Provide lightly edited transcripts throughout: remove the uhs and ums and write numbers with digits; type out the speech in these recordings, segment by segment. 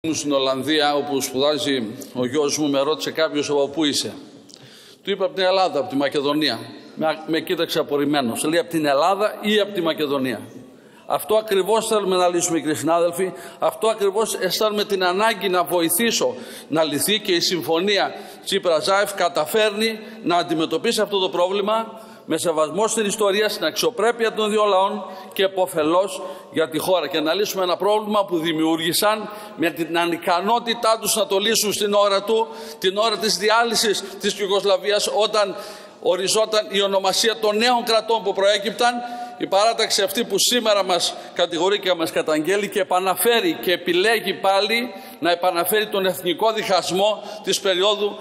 Στην Ολλανδία, όπου σπουδάζει ο γιος μου, με ρώτησε κάποιος από πού είσαι. Του είπα από την Ελλάδα, από τη Μακεδονία. Με κοίταξε απορριμμένος. Λέει από την Ελλάδα ή από τη Μακεδονία. Αυτό ακριβώς θέλουμε να λύσουμε, κύριοι συνάδελφοι. Αυτό ακριβώς αισθάνομαι την ανάγκη να βοηθήσω να λυθεί, και η συμφωνία Τσίπρα-Ζάεφ καταφέρνει να αντιμετωπίσει αυτό το πρόβλημα με σεβασμό στην ιστορία, στην αξιοπρέπεια των δύο λαών και επωφελώς για τη χώρα, και να λύσουμε ένα πρόβλημα που δημιούργησαν με την ανικανότητά τους να το λύσουν στην ώρα του, την ώρα της διάλυσης της Ιουγκοσλαβίας, όταν οριζόταν η ονομασία των νέων κρατών που προέκυπταν. Η παράταξη αυτή που σήμερα μας κατηγορεί και μας καταγγέλει και επαναφέρει και επιλέγει πάλι να επαναφέρει τον εθνικό διχασμό της περίοδου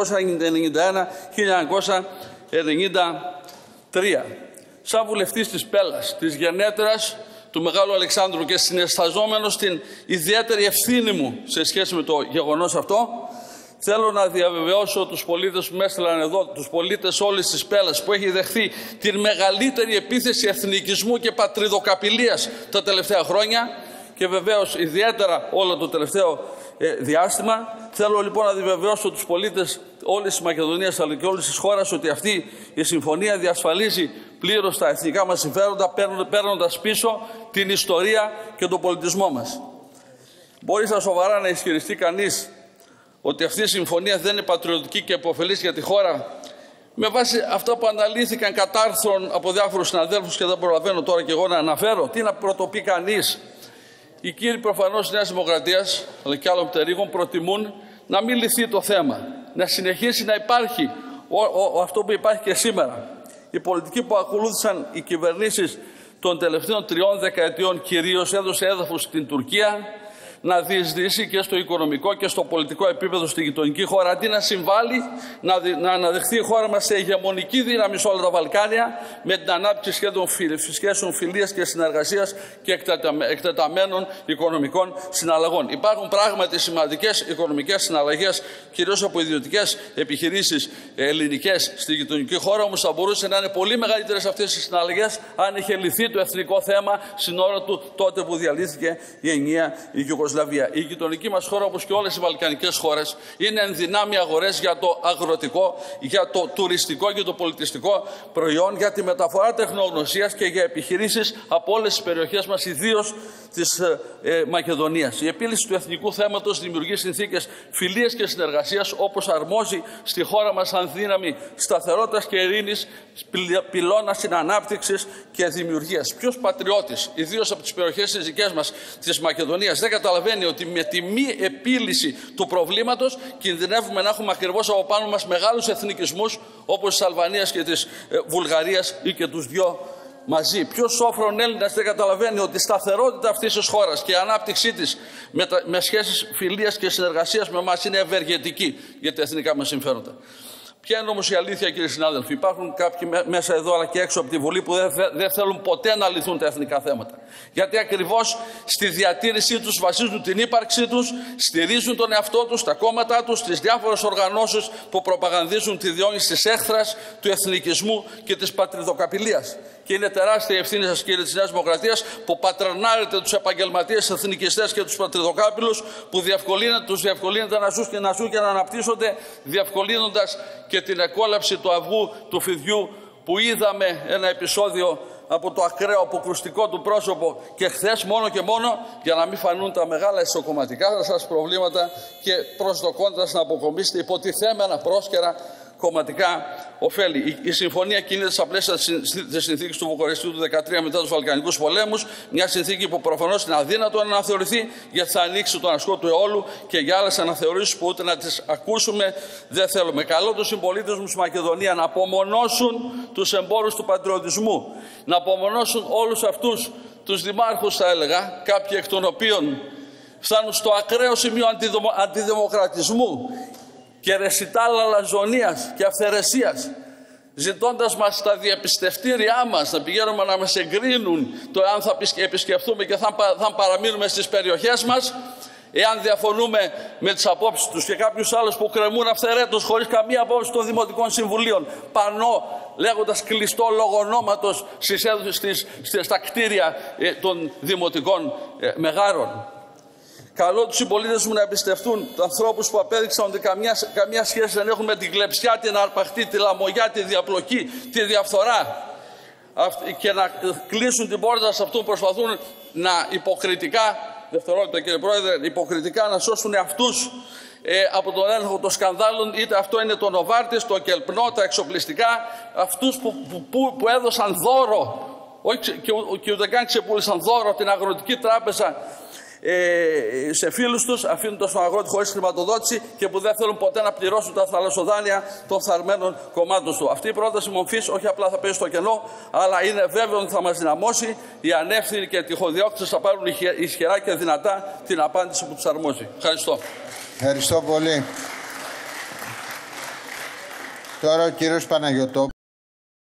1991-1993. Σαν βουλευτής της Πέλλας, της γενέτειρας του Μεγάλου Αλεξάνδρου, και συναισθαζόμενος την ιδιαίτερη ευθύνη μου σε σχέση με το γεγονός αυτό, θέλω να διαβεβαιώσω τους πολίτες που με έστειλαν εδώ, τους πολίτες όλης της Πέλλας, που έχει δεχθεί την μεγαλύτερη επίθεση εθνικισμού και πατριδοκαπηλείας τα τελευταία χρόνια, και βεβαίως ιδιαίτερα όλο το τελευταίο διάστημα. Θέλω λοιπόν να διαβεβαιώσω τους πολίτες όλης της Μακεδονίας αλλά και όλης της χώρας ότι αυτή η συμφωνία διασφαλίζει πλήρως τα εθνικά μας συμφέροντα, παίρνοντας πίσω την ιστορία και τον πολιτισμό μας. Μπορεί στα σοβαρά να ισχυριστεί κανείς ότι αυτή η συμφωνία δεν είναι πατριωτική και επωφελής για τη χώρα, με βάση αυτά που αναλύθηκαν κατά άρθρων από διάφορους συναδέλφους, και δεν προλαβαίνω τώρα και εγώ να αναφέρω. Τι να πρωτοπεί κανείς? Οι κύριοι προφανώς της Νέας Δημοκρατίας, αλλά και άλλων πτερίγων, προτιμούν να μην λυθεί το θέμα, να συνεχίσει να υπάρχει αυτό που υπάρχει και σήμερα. Η πολιτική που ακολούθησαν οι κυβερνήσεις των τελευταίων 3 δεκαετιών κυρίως έδωσε έδαφος στην Τουρκία να διεισδύσει και στο οικονομικό και στο πολιτικό επίπεδο στη γειτονική χώρα, αντί να συμβάλλει να αναδεχθεί η χώρα μας σε ηγεμονική δύναμη σε όλα τα Βαλκάνια, με την ανάπτυξη σχέσεων φιλίας και συνεργασίας και εκτεταμένων οικονομικών συναλλαγών. Υπάρχουν πράγματι σημαντικές οικονομικές συναλλαγές, κυρίως από ιδιωτικές επιχειρήσεις ελληνικές στη γειτονική χώρα, όμως θα μπορούσε να είναι πολύ μεγαλύτερες αυτές οι συναλλαγές αν είχε λυθεί το εθνικό θέμα στην ώρα του, τότε που διαλύθηκε η ενιαία Ιουγκοσλαβία. Η γειτονική μας χώρα, όπως και όλες οι βαλκανικές χώρες, είναι ενδυνάμει αγορές για το αγροτικό, για το τουριστικό και το πολιτιστικό προϊόν, για τη μεταφορά τεχνογνωσίας και για επιχειρήσεις από όλες τις περιοχές μας, ιδίως της Μακεδονίας. Η επίλυση του εθνικού θέματος δημιουργεί συνθήκες φιλίας και συνεργασίας, όπως αρμόζει στη χώρα μας, σαν δύναμη σταθερότητας και ειρήνης, πυλώνα συνανάπτυξης και δημιουργίας. Ποιος πατριώτης, ιδίως από τις περιοχές της δικές μας της Μακεδονίας, δεν καταλαβαίνει ότι με τη μη επίλυση του προβλήματος κινδυνεύουμε να έχουμε ακριβώς από πάνω μας μεγάλους εθνικισμούς, όπως της Αλβανίας και της Βουλγαρίας, ή και τους δυο μαζί? Ποιος σόφρον Έλληνας δεν καταλαβαίνει ότι η σταθερότητα αυτής της χώρας και η ανάπτυξή της με σχέσεις φιλίας και συνεργασίας με εμάς είναι ευεργετική για τα εθνικά μας συμφέροντα? Ποια είναι όμως η αλήθεια, κύριοι συνάδελφοι? Υπάρχουν κάποιοι μέσα εδώ αλλά και έξω από τη Βουλή που δεν θέλουν ποτέ να λυθούν τα εθνικά θέματα. Γιατί ακριβώς στη διατήρησή τους βασίζουν την ύπαρξή τους, στηρίζουν τον εαυτό τους, τα κόμματά τους, τις διάφορες οργανώσεις που προπαγανδίζουν τη διόνυση της έχθρας, του εθνικισμού και της πατριδοκαπηλείας. Και είναι τεράστια η ευθύνη σας, κύριοι της Νέας Δημοκρατίας, που πατρονάρετε τους επαγγελματίες εθνικιστές και τους πατριδοκάπηλους, που τους διευκολύνεται να ζουν και να αναπτύσσονται, διευκολύνοντας και την εκόλαψη του αυγού του φιδιού, που είδαμε ένα επεισόδιο από το ακραίο αποκρουστικό του πρόσωπο και χθες, μόνο και μόνο για να μην φανούν τα μεγάλα ισοκομματικά σας προβλήματα και προσδοκώντας να αποκομίσετε υποτιθέμενα πρόσκαιρα κομματικά ωφέλη. Η συμφωνία κινείται στα πλαίσια της συνθήκης του Βουκουρεστίου του 2013 μετά τους Βαλκανικούς πολέμους. Μια συνθήκη που προφανώς είναι αδύνατο να αναθεωρηθεί, γιατί θα ανοίξει τον ασκό του αιώλου και για άλλες αναθεωρήσεις που ούτε να τις ακούσουμε δεν θέλουμε. Καλώ τους συμπολίτες μου στη Μακεδονία να απομονώσουν τους εμπόρους του πατριωτισμού, να απομονώσουν όλους αυτούς τους δημάρχους, θα έλεγα, κάποιοι εκ των οποίων φτάνουν στο ακραίο σημείο αντιδημοκρατισμού και ρεσιτάλ αλαζονίας και αυθαιρεσίας, ζητώντας μας στα διαπιστευτήριά μας να πηγαίνουμε να μας εγκρίνουν το εάν θα επισκεφθούμε και θα παραμείνουμε στις περιοχές μας, εάν διαφωνούμε με τις απόψεις τους, και κάποιους άλλους που κρεμούν αυθαιρέτως χωρίς καμία απόψη των Δημοτικών Συμβουλίων πανώ λέγοντας κλειστό λογονόματος στα κτίρια των Δημοτικών Μεγάρων. Καλώ τους συμπολίτες μου να εμπιστευτούν τους ανθρώπους που απέδειξαν ότι καμία σχέση δεν έχουν με την κλεψιά, την αρπαχτή, τη λαμογιά, τη διαπλοκή, τη διαφθορά. Και να κλείσουν την πόρτα σε αυτούς που προσπαθούν να υποκριτικά, δευτερόλεπτα κύριε Πρόεδρε, υποκριτικά να σώσουν αυτούς από τον έλεγχο των σκανδάλων, είτε αυτό είναι το Νοβάρτις, το Κελπνό, τα εξοπλιστικά, αυτούς που έδωσαν δώρο, όχι και ούτε καν ξεπούλησαν δώρο την Αγροτική Τράπεζα σε φίλους τους, αφήνοντας τον αγρότη χωρίς χρηματοδότηση και που δεν θέλουν ποτέ να πληρώσουν τα θαλασσοδάνεια των φθαρμένων κομμάτων του. Αυτή η πρόταση μορφής όχι απλά θα πέσει στο κενό, αλλά είναι βέβαιο ότι θα μας δυναμώσει. Οι ανεύθυνοι και τυχοδιώκτες θα πάρουν ισχυρά και δυνατά την απάντηση που τους αρμόζει. Ευχαριστώ. Ευχαριστώ πολύ. Τώρα ο κύριος Παναγιωτόπουλος.